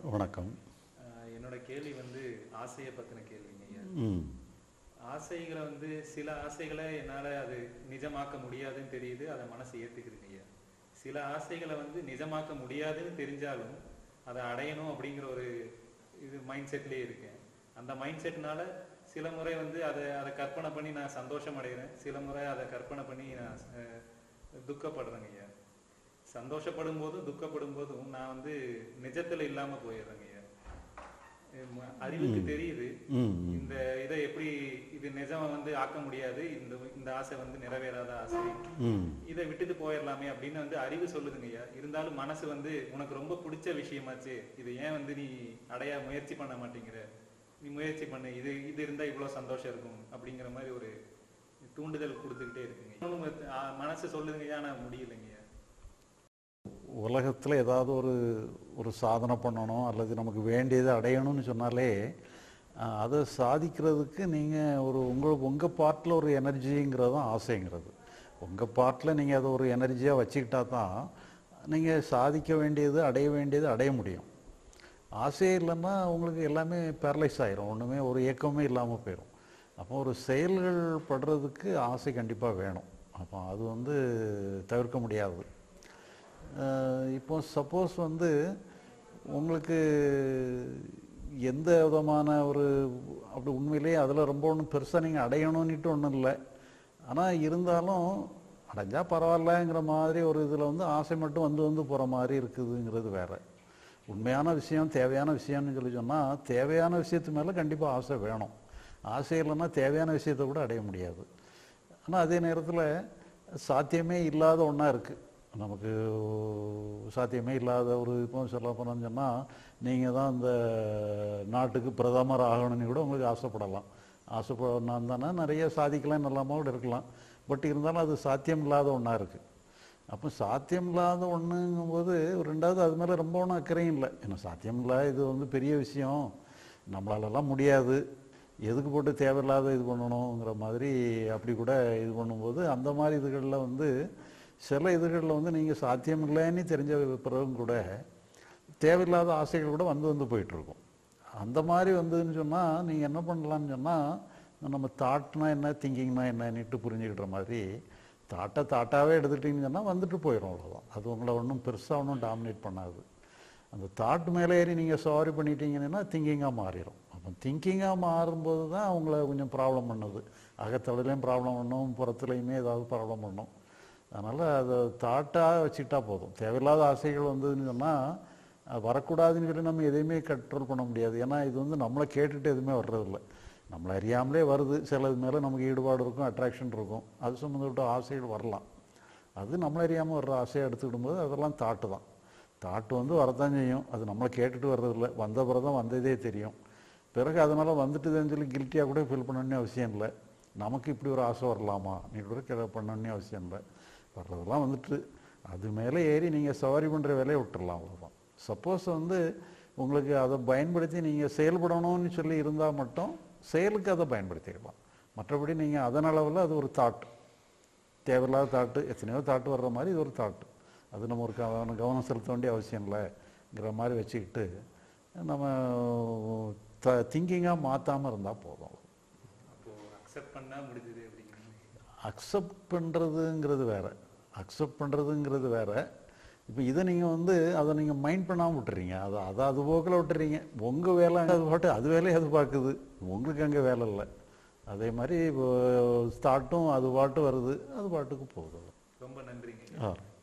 வணக்கம். என்னோட கேள்வி வந்து ஆசையை பற்றின கேள்விங்க ஐயா. ம். ஆசைகளை வந்து சில ஆசைகளை என்னால் அது நிஜமாக்க முடியாதுன்னு தெரியுது, அதை மனசு ஏற்றுக்குதுங்க ஐயா. சில ஆசைகளை வந்து நிஜமாக்க முடியாதுன்னு தெரிஞ்சாலும் அதை அடையணும் அப்படிங்கிற ஒரு இது மைண்ட் செட்லேயே இருக்கேன். அந்த மைண்ட் செட்னால சில முறை வந்து அதை அதை கற்பனை பண்ணி நான் சந்தோஷம் அடைகிறேன், சில முறை அதை கற்பனை பண்ணி நான் துக்கப்படுறேங்க ஐயா. சந்தோஷப்படும் போதும் துக்கப்படும் போதும் நான் வந்து நிஜத்துல இல்லாம போயிடுறேங்க ஐயா. அறிவுக்கு தெரியுது இந்த இதை எப்படி இது நிஜம் வந்து ஆக்க முடியாது, இந்த இந்த ஆசை வந்து நிறைவேறாத ஆசை, இதை விட்டுட்டு போயிடலாமே அப்படின்னு வந்து அறிவு சொல்லுதுங்க ஐயா. இருந்தாலும் மனசு வந்து உனக்கு ரொம்ப பிடிச்ச விஷயமாச்சு, இது ஏன் வந்து நீ அடைய முயற்சி பண்ண மாட்டேங்கிற, நீ முயற்சி பண்ணு, இது இது இருந்தா இவ்வளவு சந்தோஷம் இருக்கும் அப்படிங்கிற மாதிரி ஒரு தூண்டுதல் கொடுத்துக்கிட்டே இருக்குங்க. மனசு சொல்லுதுங்க ஐயா, நான் முடியலைங்க. உலகத்தில் ஏதாவது ஒரு சாதனை பண்ணணும் அல்லது நமக்கு வேண்டியதை அடையணும்னு சொன்னாலே அதை சாதிக்கிறதுக்கு நீங்கள் உங்கள் பார்ட்டில் ஒரு எனர்ஜிங்கிறது தான் ஆசைங்கிறது. உங்கள் பார்ட்டில் நீங்கள் அதை ஒரு எனர்ஜியாக வச்சுக்கிட்டா தான் நீங்கள் சாதிக்க வேண்டியது அடைய முடியும். ஆசையே இல்லைன்னா உங்களுக்கு எல்லாமே பேரலைஸ் ஆகிரும், ஒன்றுமே ஒரு இயக்கமே இல்லாமல் போயிடும். அப்போ ஒரு செயல்கள் படுறதுக்கு ஆசை கண்டிப்பாக வேணும். அப்போ அது வந்து தவிர்க்க முடியாது. இப்போ சப்போஸ் வந்து உங்களுக்கு எந்த விதமான அப்படி உண்மையிலேயே அதில் ரொம்ப ஒன்றும் பெருசாக நீங்கள் அடையணும்னுட்டு ஒன்றும் இல்லை, ஆனால் இருந்தாலும் அடைஞ்சால் பரவாயில்லங்கிற மாதிரி ஒரு இதில் வந்து ஆசை மட்டும் வந்து போகிற மாதிரி இருக்குதுங்கிறது வேறு. உண்மையான விஷயம் தேவையான விஷயம்னு சொல்லி சொன்னால் தேவையான விஷயத்து மேலே கண்டிப்பாக ஆசை வேணும். ஆசை இல்லைன்னா தேவையான விஷயத்தை கூட அடைய முடியாது. ஆனால் அதே நேரத்தில் சாத்தியமே இல்லாத ஒன்றா இருக்குது. நமக்கு சாத்தியமே இல்லாத இப்போ சொல்ல போனோம்னு சொன்னால் நீங்கள் தான் இந்த நாட்டுக்கு பிரதமர் ஆகணும்னு கூட உங்களுக்கு ஆசைப்படலாம். ஆசைப்படணும் தானே நிறைய சாதிக்கலாம், நல்லாமல் கூட இருக்கலாம். பட் இருந்தாலும் அது சாத்தியம் இல்லாத ஒன்றா இருக்குது. அப்போ சாத்தியம் இல்லாத ஒன்றுங்கும்போது ரெண்டாவது அது மேலே ரொம்ப ஒன்றும் அக்கறையும் இல்லை. ஏன்னா சாத்தியம் இல்லை, இது வந்து பெரிய விஷயம், நம்மளாலலாம் முடியாது, எதுக்கு போட்டு தேவையில்லாத இது பண்ணணுங்கிற மாதிரி அப்படி கூட இது பண்ணும்போது அந்த மாதிரி இதுகளில் வந்து சில இதுகளில் வந்து நீங்கள் சாத்தியம் இல்லைன்னு தெரிஞ்ச பிறகும் கூட தேவையில்லாத ஆசைகள் கூட வந்து போயிட்டுருக்கும். அந்த மாதிரி வந்ததுன்னு சொன்னால் நீங்கள் என்ன பண்ணலான்னு சொன்னால், நம்ம தாட்னா என்ன திங்கிங்னா என்னன்னுட்டு புரிஞ்சுக்கிற மாதிரி தாட்டாகவே எடுத்துட்டிங்கன்னு சொன்னால் வந்துட்டு போயிடும், அவ்வளோதான். அது உங்களை ஒன்றும் பெருசாக ஒன்றும் டாமினேட் பண்ணாது. அந்த தாட் மேலே ஏறி நீங்கள் சவாரி பண்ணிட்டீங்கன்னா திங்கிங்காக மாறிடும். அப்போ திங்கிங்காக மாறும்போது தான் அவங்கள கொஞ்சம் ப்ராப்ளம் பண்ணுது. அகத்தளவுலேயும் ப்ராப்ளம் பண்ணும், புறத்துலையுமே ஏதாவது ப்ராப்ளம் பண்ணும். அதனால் அதை தாட்டாக வச்சுக்கிட்டா போதும். தேவையில்லாத ஆசைகள் வந்ததுன்னு சொன்னால் வரக்கூடாதுன்னு சொல்லி நம்ம எதையுமே கண்ட்ரோல் பண்ண முடியாது. ஏன்னா இது வந்து நம்மளை கேட்டுட்டு எதுவுமே வர்றதில்லை, நம்மளை அறியாமலே வருது. சிலது மேலே நமக்கு ஈடுபாடு இருக்கும், அட்ராக்ஷன் இருக்கும், அது சம்மந்தப்பட்ட ஆசைகள் வரலாம். அது நம்மளை அறியாமல் வர்ற ஆசையை எடுத்துக்கிடும்போது அதெல்லாம் தாட்டு தான். தாட்டு வந்து வரத்தான் செய்யும், அது நம்மளை கேட்டுட்டு வர்றதில்லை. வந்த பிறகு தான் வந்ததே தெரியும். பிறகு அதனால் வந்துட்டுதுன்னு சொல்லி கில்ட்டியாக கூட ஃபீல் பண்ணணும்னு அவசியம் இல்லை. நமக்கு இப்படி ஒரு ஆசை வரலாமா நீ கூட பண்ணணும்னு அவசியம் இல்லை. வர்றதெல்லாம் வந்துட்டு அது மேலே ஏறி நீங்கள் சவாரி பண்ணுற வேலையை விட்டுடலாம், அவ்வளோதான். சப்போஸ் வந்து உங்களுக்கு அதை பயன்படுத்தி நீங்கள் செயல்படணும்னு சொல்லி இருந்தால் மட்டும் செயலுக்கு அதை பயன்படுத்திக்கலாம். மற்றபடி நீங்கள் அதன் அளவில் அது ஒரு தாட்டு, தேவையில்லாத தாட்டு, எத்தனையோ தாட்டு வர்ற மாதிரி இது ஒரு தாட்டு. அது நம்ம ஒரு கவனம் செலுத்த வேண்டிய அவசியம் இல்லைங்கிற மாதிரி வச்சுக்கிட்டு நம்ம திங்கிங்காக மாற்றாமல் இருந்தால் போதும். அக்செப்ட் பண்ணுறதுங்கிறது வேறு. இப்போ இதை நீங்கள் வந்து அதை நீங்கள் மைண்ட் பண்ணாமல் விட்டுறீங்க, அது போக்கில் விட்டுறீங்க. உங்கள் வேலை அது வேலையை அது பார்க்குது, உங்களுக்கு அங்கே வேலை இல்லை. அதே மாதிரி தாட்டும் அது பாட்டு வருது, அது பாட்டுக்கு போகுது. ரொம்ப நன்றிங்க.